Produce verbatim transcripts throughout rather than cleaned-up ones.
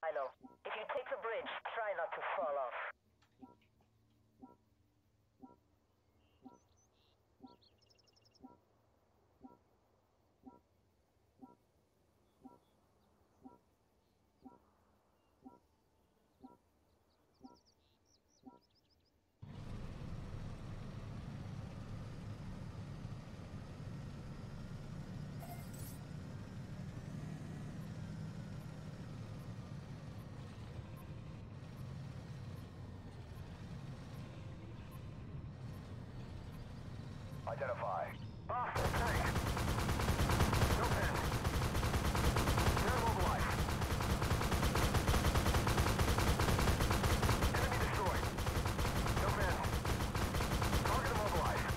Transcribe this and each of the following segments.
silo. If you take the bridge, try not to fall off. Identify. Hostile tank. No pen. They're mobilized. Enemy destroyed. No pen. Target immobilized.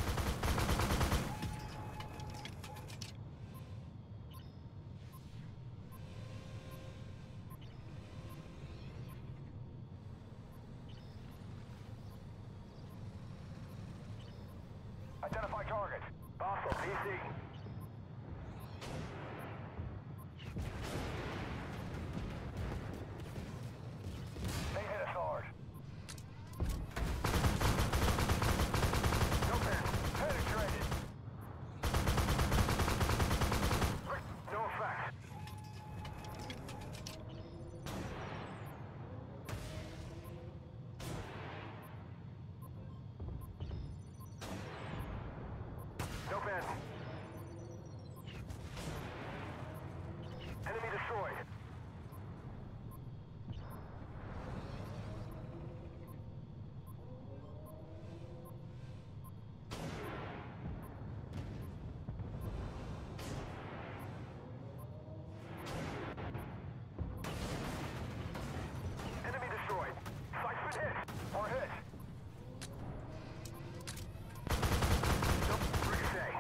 Identify target. Hostile P C. They hit us hard. No pen. Penetrated. No effect. No pen. Enemy destroyed. Enemy destroyed. Site's been hit. Or hit. Nope. Ricochet.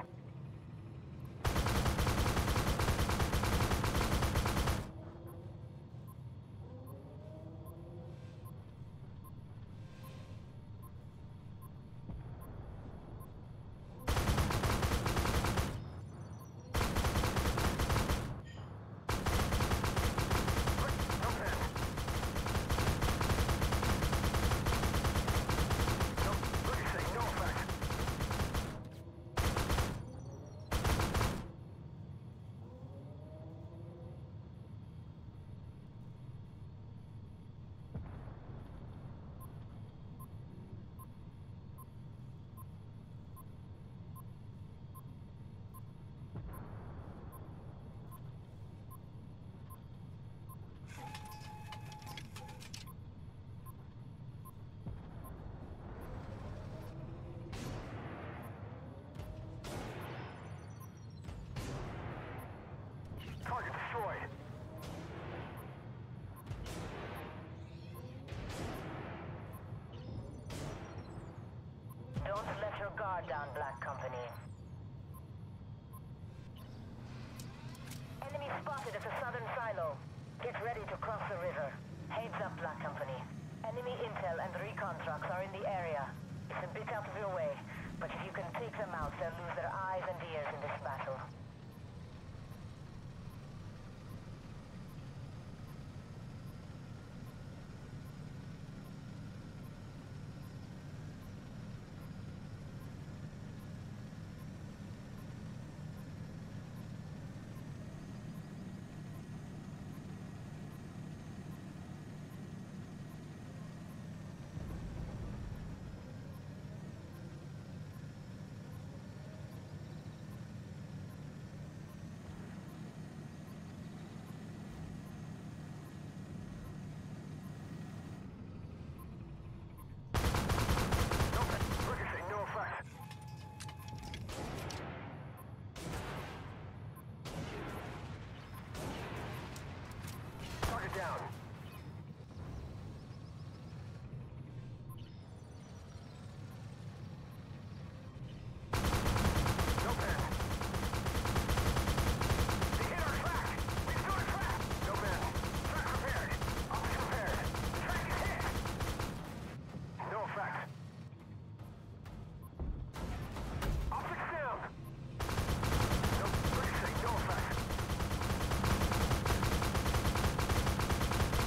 No pen. Nope. Ricochet. No effect. Target destroyed. Don't let your guard down, Black Company. Enemy spotted at the southern silo. Get ready to cross the river. Heads up, Black Company. Enemy intel and recon trucks are in the area. It's a bit out of your way, but if you can take them out, they'll lose their eyes and ears in this battle. Ricochet. No effect. Target down. No pen. They hit our track. We destroyed a track. No pen. Track repaired. Optics repaired. The track is hit. No effect. Optics down. No, Ricochet. No effect.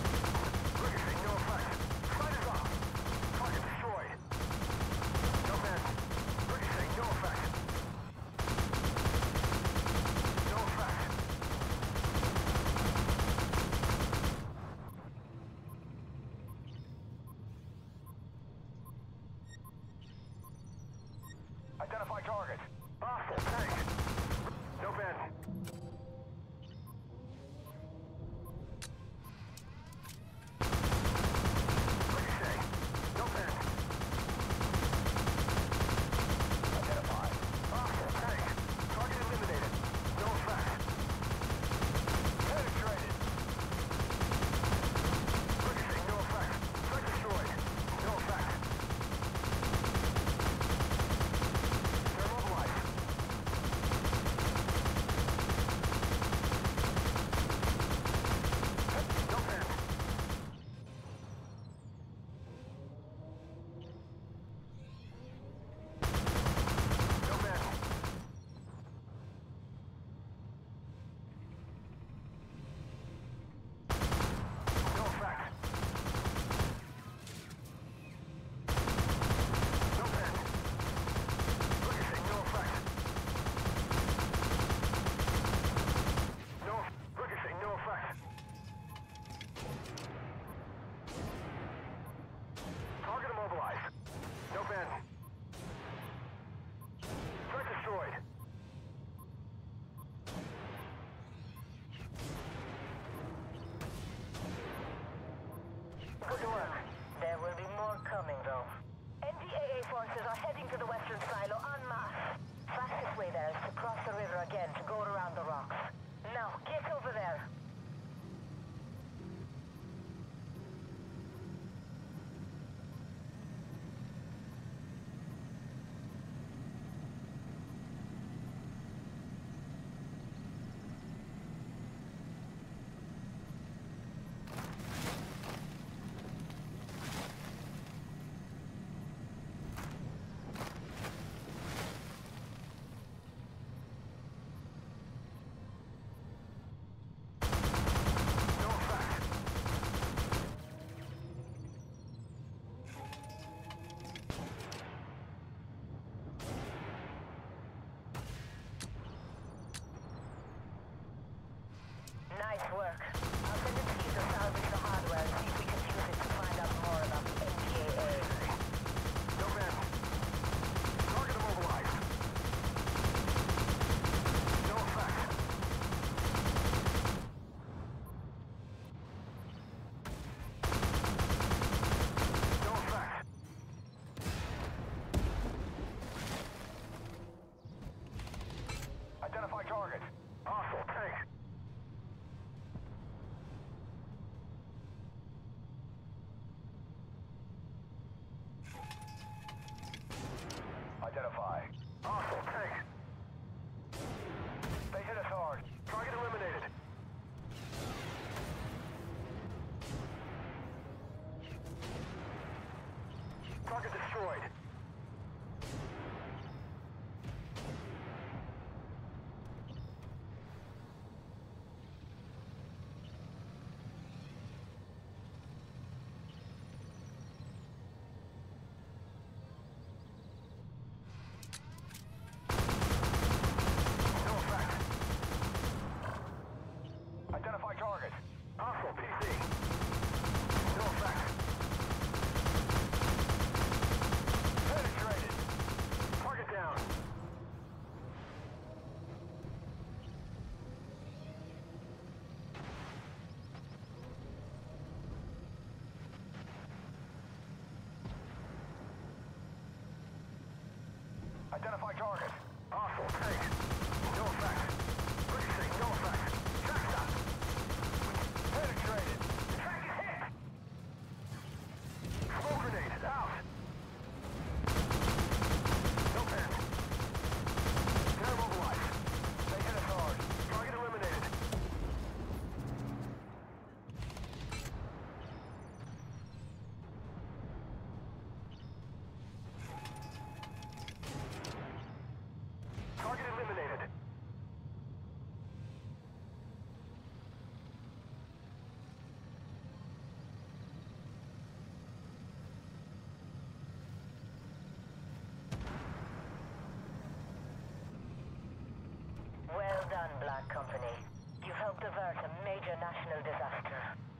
avert a major national disaster.